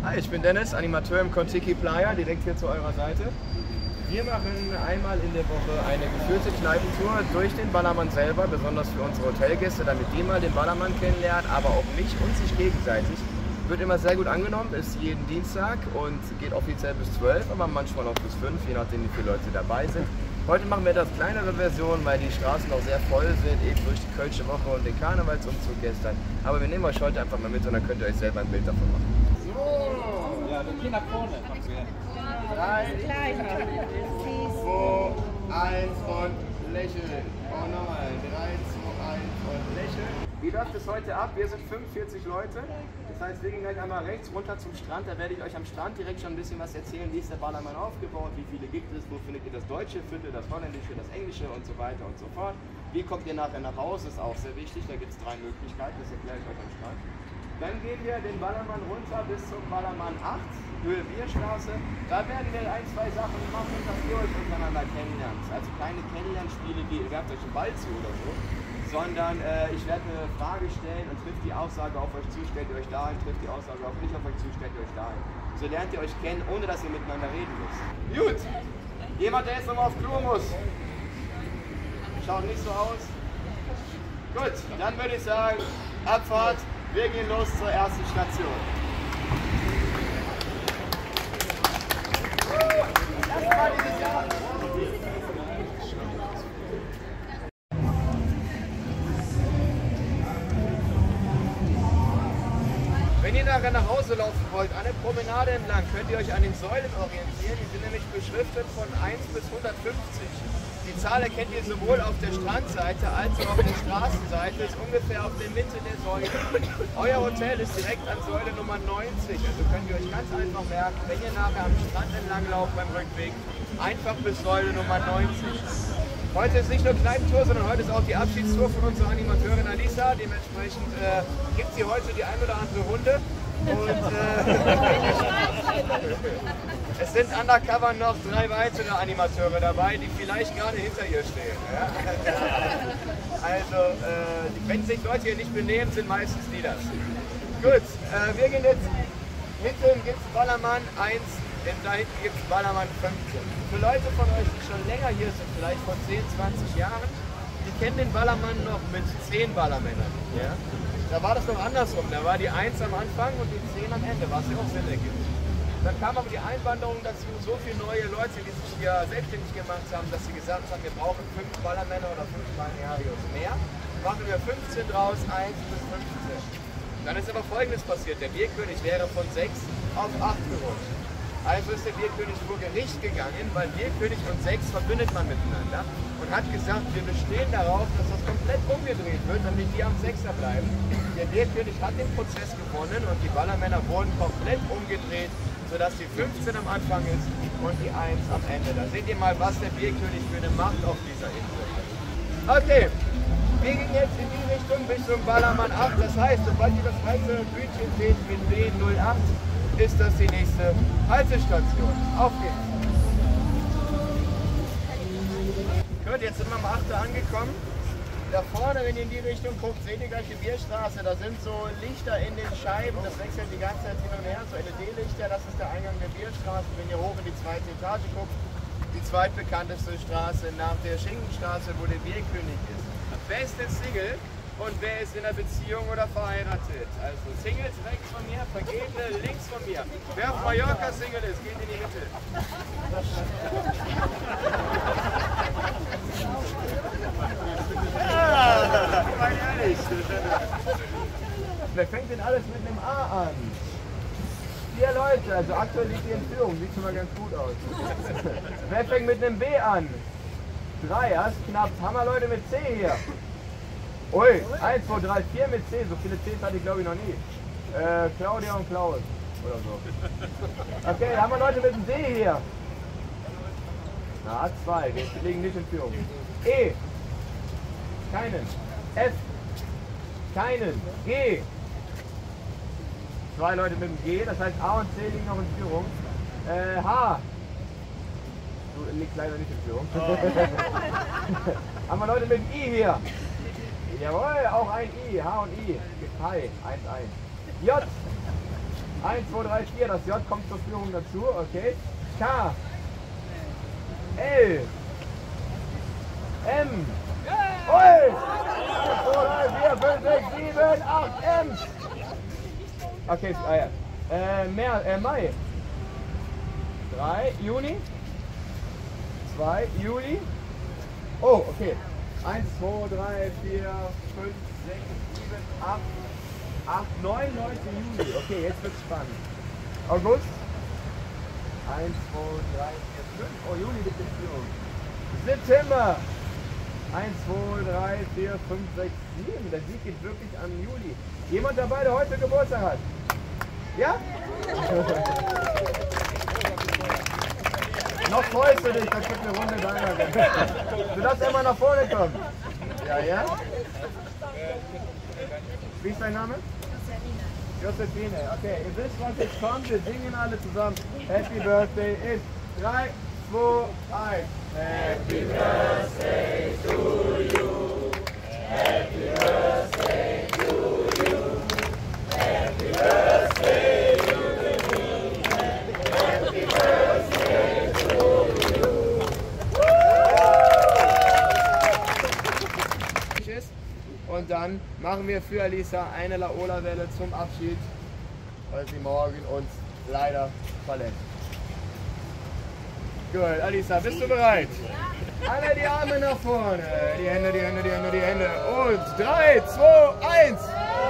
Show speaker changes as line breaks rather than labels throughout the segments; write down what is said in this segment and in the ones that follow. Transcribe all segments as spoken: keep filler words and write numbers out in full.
Hi, ich bin Dennis, Animateur im Kontiki Playa, direkt hier zu eurer Seite. Wir machen einmal in der Woche eine geführte Kneipentour durch den Ballermann selber, besonders für unsere Hotelgäste, damit die mal den Ballermann kennenlernen, aber auch mich und sich gegenseitig. Wird immer sehr gut angenommen, ist jeden Dienstag und geht offiziell bis zwölf, aber manchmal auch bis fünf, je nachdem wie viele Leute dabei sind. Heute machen wir etwas kleinere Version, weil die Straßen noch sehr voll sind, eben durch die Kölsche Woche und den Karnevalsumzug gestern. Aber wir nehmen euch heute einfach mal mit und dann könnt ihr euch selber ein Bild davon machen. So, ja, wir gehen nach vorne. drei, zwei, eins und lächeln. Oh nochmal, drei, zwei, eins und lächeln. Wie läuft es heute ab? Wir sind fünfundvierzig Leute. Das heißt, wir gehen gleich einmal rechts runter zum Strand. Da werde ich euch am Strand direkt schon ein bisschen was erzählen. Wie ist der Ballermann aufgebaut? Wie viele gibt es? Wo findet ihr das deutsche Viertel, das holländische, das englische und so weiter und so fort? Wie kommt ihr nachher nach Hause? Ist auch sehr wichtig. Da gibt es drei Möglichkeiten. Das erkläre ich euch am Strand. Dann gehen wir den Ballermann runter bis zum Ballermann acht, Höhe Bierstraße. Da werden wir ein, zwei Sachen machen, dass ihr euch untereinander kennenlernt. Also keine Kennenlernspiele, wie ihr werft euch einen Ball zu oder so. Sondern äh, ich werde eine Frage stellen und trifft die Aussage auf euch zu, stellt ihr euch dahin, trifft die Aussage auf mich auf euch zu, stellt ihr euch dahin. So lernt ihr euch kennen, ohne dass ihr miteinander reden müsst. Gut, jemand, der jetzt nochmal auf Klo muss. Schaut nicht so aus. Gut, dann würde ich sagen, Abfahrt, wir gehen los zur ersten Station. Das war dieses Jahr. Wenn ihr nachher nach Hause laufen wollt, an der Promenade entlang, könnt ihr euch an den Säulen orientieren. Die sind nämlich beschriftet von eins bis hundertfünfzig. Die Zahl erkennt ihr sowohl auf der Strandseite als auch auf der Straßenseite, ist ungefähr auf der Mitte der Säule. Euer Hotel ist direkt an Säule Nummer neunzig, also könnt ihr euch ganz einfach merken, wenn ihr nachher am Strand entlang lauft beim Rückweg, einfach bis Säule Nummer neunzig. Heute ist nicht nur Kneipentour, sondern heute ist auch die Abschiedstour von unserer Animateurin Alisa. Dementsprechend äh, gibt sie heute die ein oder andere Runde. Und äh, es sind undercover noch drei weitere Animateure dabei, die vielleicht gerade hinter ihr stehen. Ja? Also, äh, wenn sich Leute hier nicht benehmen, sind meistens die das. Gut, äh, wir gehen jetzt, mitten gibt es Ballermann eins. Da hinten gibt es Ballermann fünfzehn. Für Leute von euch, die schon länger hier sind, vielleicht vor zehn, zwanzig Jahren, die kennen den Ballermann noch mit zehn Ballermännern. Ja? Da war das noch andersrum. Da war die eins am Anfang und die zehn am Ende, was ja auch Sinn ergibt. Dann kam aber die Einwanderung dazu, so viele neue Leute, die sich hier selbstständig gemacht haben, dass sie gesagt haben, wir brauchen fünf Ballermänner oder fünf Balnearios mehr. Machen wir fünfzehn draus, eins bis fünfzehn. Dann ist aber Folgendes passiert. Der Bierkönig wäre von sechs auf acht gerutscht. Also ist der Bierkönig vor Gericht gegangen, weil Bierkönig und sechs verbindet man miteinander und hat gesagt, wir bestehen darauf, dass das komplett umgedreht wird, damit die am Sechser bleiben. Der Bierkönig hat den Prozess gewonnen und die Ballermänner wurden komplett umgedreht, sodass die fünfzehn am Anfang ist und die eins am Ende. Da seht ihr mal, was der Bierkönig für eine Macht auf dieser Insel hat. Okay, wir gehen jetzt in die Richtung, Richtung Ballermann acht. Das heißt, sobald ihr das weiße Bühnchen seht mit B null acht, ist das die nächste Haltestation. Auf geht's! Gut, jetzt sind wir am achter angekommen. Da vorne, wenn ihr in die Richtung guckt, seht ihr gleich die Bierstraße. Da sind so Lichter in den Scheiben. Das wechselt die ganze Zeit hin und her. So L E D-Lichter, das ist der Eingang der Bierstraße. Wenn ihr hoch in die zweite Etage guckt, die zweitbekannteste Straße nach der Schinkenstraße, wo der Bierkönig ist. Wer ist denn Single? Und wer ist in einer Beziehung oder verheiratet? Also Singles rechts von mir, Vergebene links von mir. Wer auf Mallorca Single ist, geht in die Mitte. Ja, mal ehrlich. Wer fängt denn alles mit einem A an? Vier Leute, also aktuell liegt die in Führung, sieht schon mal ganz gut aus. Wer fängt mit einem B an? Drei, ja, ist knapp. Haben wir Leute mit C hier? Ui, eins, zwei, drei, vier mit C, so viele Cs hatte ich glaube ich noch nie. Äh, Claudia und Klaus oder so. Okay, haben wir Leute mit dem D hier? Na, zwei, die liegen nicht in Führung. E, keinen. F, keinen. G, zwei Leute mit dem G, das heißt A und C liegen noch in Führung. Äh, H, du liegst leider nicht in Führung. Haben wir Leute mit dem I hier? Jawohl, auch ein I, H und I. Hi, eins, eins. J, eins, zwei, drei, vier. Das J kommt zur Führung dazu. Okay. K. L. M. Ui! zwei, drei, vier, fünf, sechs, sieben, acht, M. Okay, ah ja. Äh, mehr, äh, Mai. drei, Juni. zwei, Juli. Oh, okay. eins, zwei, drei, vier, fünf, sechs, sieben, acht, acht, neun, neunzehn Juli. Okay, jetzt wird's spannend. August. eins, zwei, drei, vier, fünf. Oh, Juli liegt in Führung. September. eins, zwei, drei, vier, fünf, sechs, sieben. Der Sieg geht wirklich an Juli. Jemand dabei, der heute Geburtstag hat? Ja? Noch freust du dich, da gibt eine Runde deiner. Du darfst immer nach vorne kommen. Ja, ja? Wie ist dein Name? Josephine. Josephine, okay. Ihr wisst, was jetzt kommt. Wir singen alle zusammen. Happy Birthday in drei, zwei, eins. Happy Birthday to you. Happy Birthday to you. Happy Birthday to me. Happy Birthday to you. Und dann machen wir für Alisa eine Laola-Welle zum Abschied, weil sie morgen uns leider verlässt. Gut, Alisa, bist du bereit? Ja. Alle die Arme nach vorne, die Hände, die Hände, die Hände, die Hände. Und drei, zwei, eins.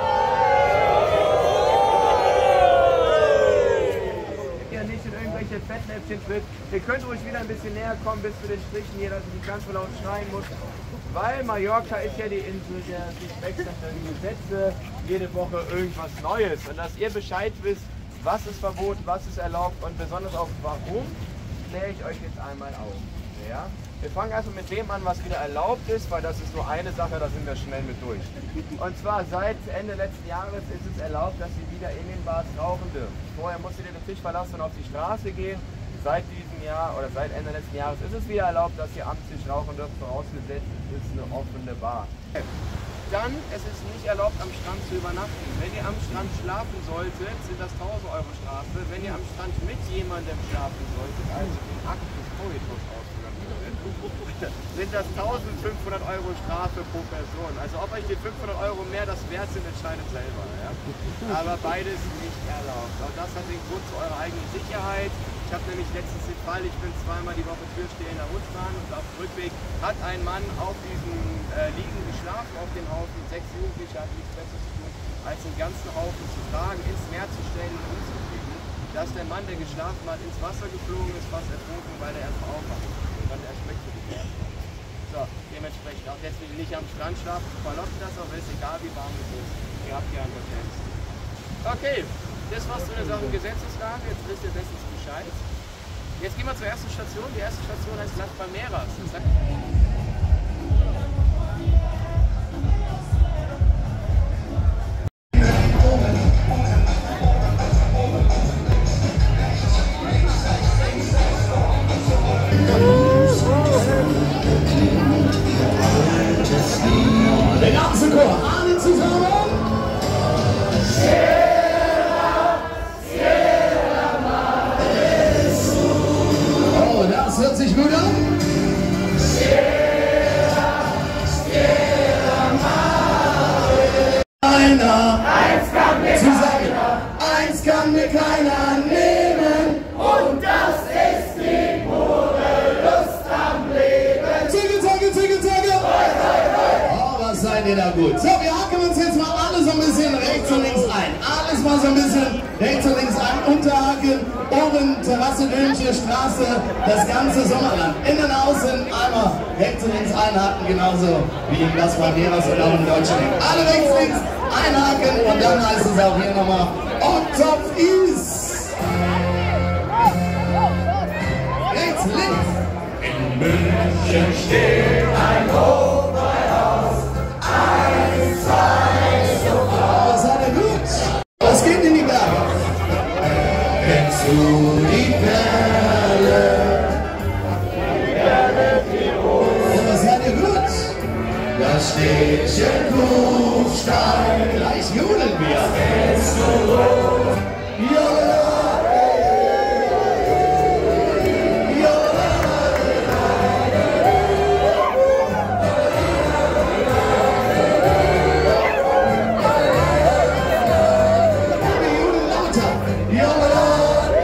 Ihr nicht in irgendwelche Fettnäpfchen tritt. Ihr könnt ruhig wieder ein bisschen näher kommen bis zu den Strichen hier, dass ich nicht ganz so laut schreien muss. Weil Mallorca ist ja die Insel der sich wechselnden Gesetze, jede Woche irgendwas Neues. Und dass ihr Bescheid wisst, was ist verboten, was ist erlaubt und besonders auch warum, kläre ich euch jetzt einmal auf. Ja? Wir fangen also mit dem an, was wieder erlaubt ist, weil das ist nur eine Sache, da sind wir schnell mit durch. Und zwar seit Ende letzten Jahres ist es erlaubt, dass ihr wieder in den Bars rauchen dürft. Vorher musstet ihr den Tisch verlassen und auf die Straße gehen. Seit diesem Jahr oder seit Ende letzten Jahres ist es wieder erlaubt, dass ihr am Tisch rauchen dürft, vorausgesetzt es ist eine offene Bar. Dann, es ist nicht erlaubt, am Strand zu übernachten. Wenn ihr am Strand schlafen solltet, sind das tausend Euro Strafe. Wenn ihr am Strand mit jemandem schlafen solltet, also den Akt des Koitus ausführen würdet, sind das eintausendfünfhundert Euro Strafe pro Person. Also ob euch die fünfhundert Euro mehr das wert sind, entscheidet selber. Ja? Aber beides nicht erlaubt. Auch das hat den Grund zu eurer eigenen Sicherheit. Ich habe nämlich letztens den Fall, ich bin zweimal die Woche Türsteher in der Rutschbahn und auf dem Rückweg hat ein Mann auf diesem äh, Liegen geschlafen, auf dem Haufen. Sechs Jugendliche hatten nichts Besseres zu tun, als den ganzen Haufen zu tragen, ins Meer zu stellen und umzukriegen. Dass der Mann, der geschlafen hat, ins Wasser geflogen ist, fast ertrunken, weil er erstmal aufwacht und dann erschreckt wird. So, dementsprechend auch deswegen nicht am Strand schlafen, verlockt das, aber ist egal wie warm es ist. Ihr habt ja ein Hotel. Okay. Das war's zu der Sache Gesetzeslage, jetzt wisst ihr bestens Bescheid. Jetzt gehen wir zur ersten Station. Die erste Station heißt Las Palmeras.
Der ganze Chor, alle zusammen! Das hört sich gut an. Einer, eins kann mir keiner, eins kann mir keiner nehmen. Und das ist die pure Lust am Leben. Zicke, zacke, zicke, zacke. Oh, was seid ihr da gut. So, wir hacken uns jetzt mal alle so ein bisschen rechts und links ein. Alles mal so ein bisschen rechts und links ein. Unterhaken, oben, Terrasse, Dönsche, Straße, das ganze Sommerland. Innen, außen, einmal rechts und links einhaken, genauso wie in Las Palmeras und auch in Deutschland. Alle rechts, links einhaken und dann heißt es auch hier nochmal on top is. Rechts, links. In München steht ein Hofbräuhaus. Eins, zwei, so. Oh, seid ihr gut? Was geht in die Berge? Kennst du die Perle? Die Perle Tirol. Oh, was seid ihr gut? Das Städtchen Kufstein. Gleich jodeln wir. Das kennst du wohl. Ja. Jolla!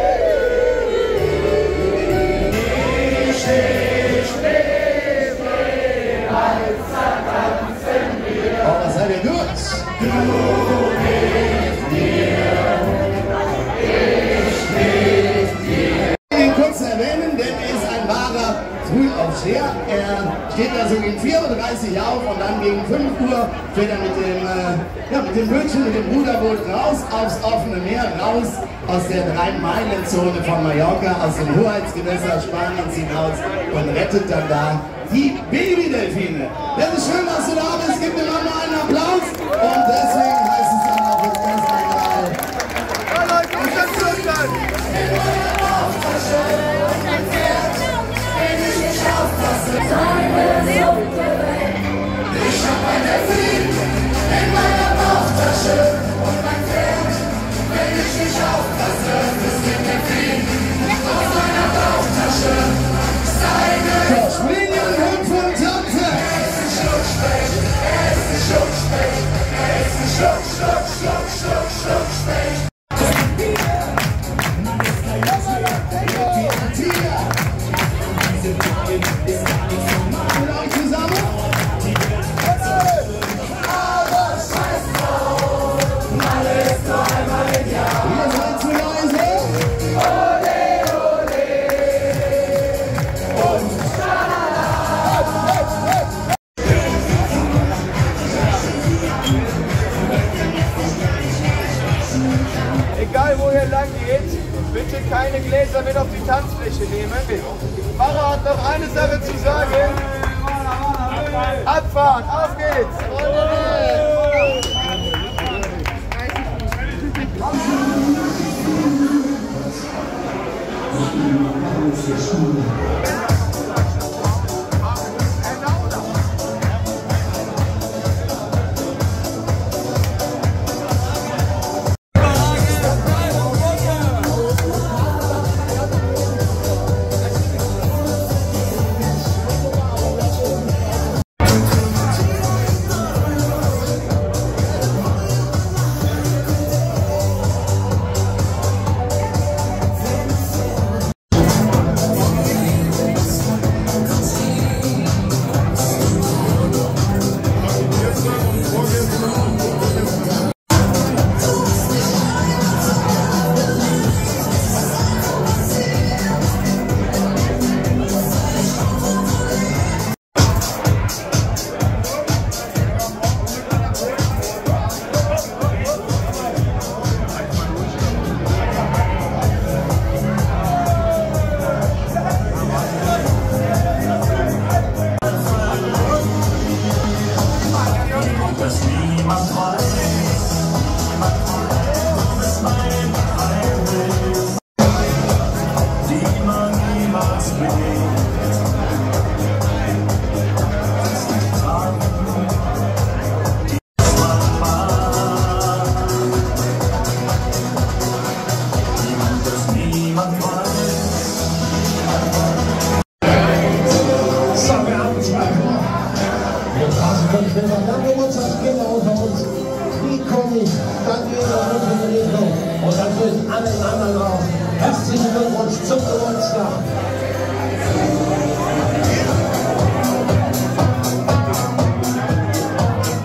Ich, ich lebe als tanzen wir. Oh, was seid ihr gut? Du mit mir, ich mit dir. Ich will ihn kurz erwähnen, denn er ist ein wahrer Frühaufsteher. Er steht da so gegen vier Uhr dreißig auf und dann gegen fünf Uhr fährt er mit dem, äh, ja, mit dem Bötchen, mit dem Ruderboot raus aufs offene Meer, raus aus der drei-Meilen-Zone von Mallorca, aus dem Hoheitsgewässer Spaniens hinaus und rettet dann da die Babydelfine. Das ist schön, dass du da bist. Gib dir mal einen Applaus und deswegen heißt es dann auch jetzt erst einmal.
Ja, Leute, ich hab's verstanden.
In meiner Bauchtasche, mein Pferd, wenn ich nicht aufpasse, seine Suppe weg. Ich hab ein Delfin in meiner Bauchtasche und mein Pferd, wenn ich nicht aufpasse, ist der Delfin aus meiner Bauchtasche seine. So, springen, Hüpf und Tanze. Er ist ein Schluckspecht, er ist ein Schluckspecht, er ist ein Schluck, Schluck, Schluck, Schluck, Schluckspecht.
Egal wo ihr lang geht, bitte keine Gläser mit auf die Tanzfläche nehmen. Pfarrer hat noch eine Sache zu sagen. Abfahren, auf geht's!
Ich bin